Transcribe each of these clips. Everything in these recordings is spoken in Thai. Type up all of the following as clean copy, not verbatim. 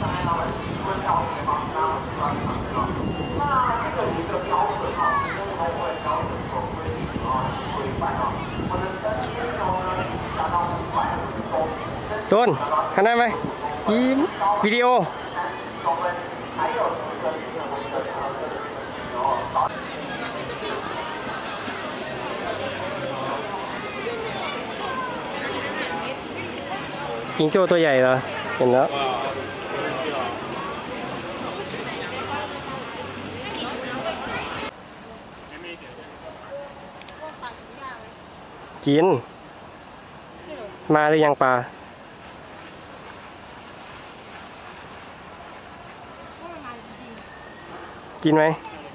ต้นหันหน้าไหมยิ้มวิดีโอจิงโจ้ตัวใหญ่เหรอเห็นแล้วกินมาหรือยังปลากินไหม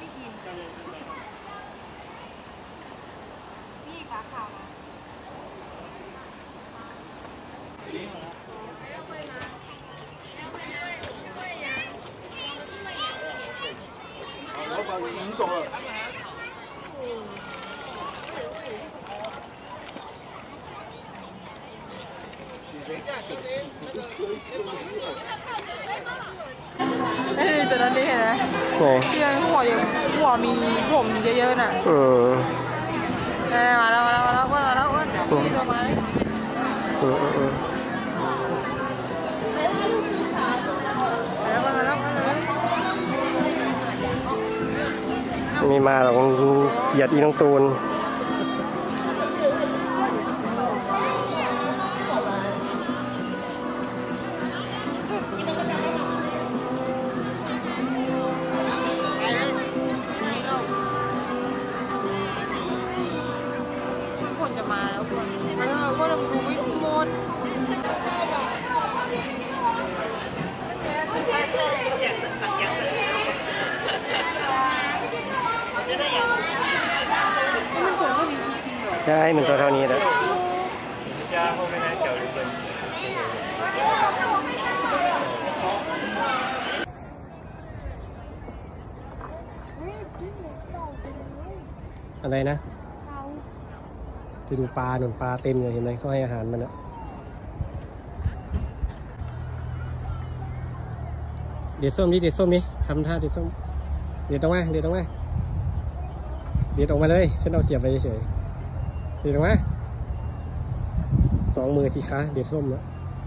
ตัวนั้นดิเห็นไหมที่มันหัวมีผมเยอะๆน่ะมาแล้วอ้วนตัวไม้มีมาหรอกเกลียดอีน้องตูนจะมาแล้วคนก็ดูไม่หมดใช่เหมือนตัวเท่านี้แหละอะไรนะไปดูปลาหนุนปลาเต็มเลยเห็นไหมเขาให้อาหารมันอะเด็ดส้มนี่ทำท่าเด็ดส้มเด็ดออกมาเด็ดออกมาเลยฉันเอาเสียบไปเฉยเด็ดออกมา2 มือสิคะเด็ดส้มแล้ว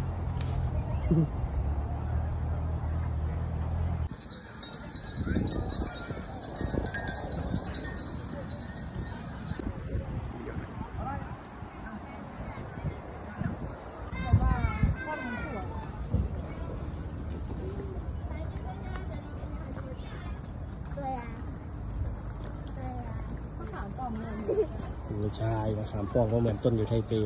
ไม่ใช่มะขามป้อมก็เหมือนต้นอยู่ไทเป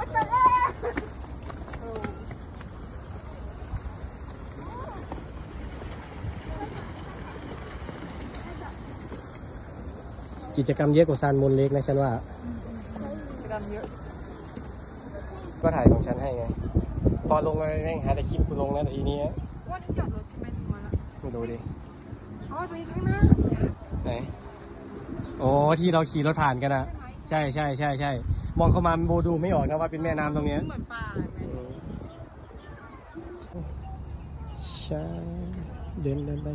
กิจกรรมเยอะกว่าซานมูนเล็กนะฉันว่ากิจกรรมเยอะก็ถ่ายของฉันให้ไงพอลงมาแม่งหาแต่คลิปกูลงนะทีนี้ว่าที่จอดรถใช่ไหมมาแล้วไม่ดูดิอ๋อตรงนี้ข้างหน้าไหนโอ้ที่เราขี่รถผ่านกันอะใช่มองเข้ามาโบดูไม่ออกนะว่าเป็นแม่น้ำตรงนี้เหมือนป่าใช่เดินไป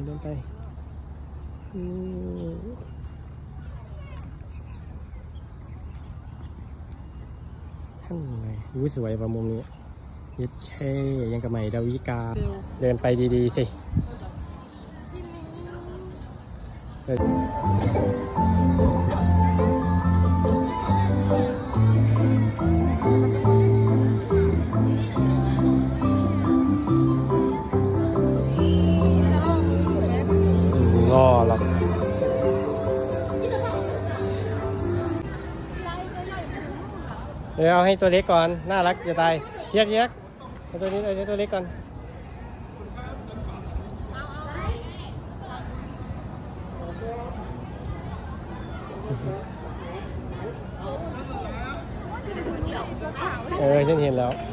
ท่านไงสวยประมุมนี้ยึดเช่ยังกับใหม่ดาวิกาเดินไปดีๆสิงอหรอกเดี๋ยวเอาให้ตัวเล็กก่อนน่ารักจะตายเย็กเอาตัวนี้เอาตัวเล็กก่อนฉันเห็นแล้ว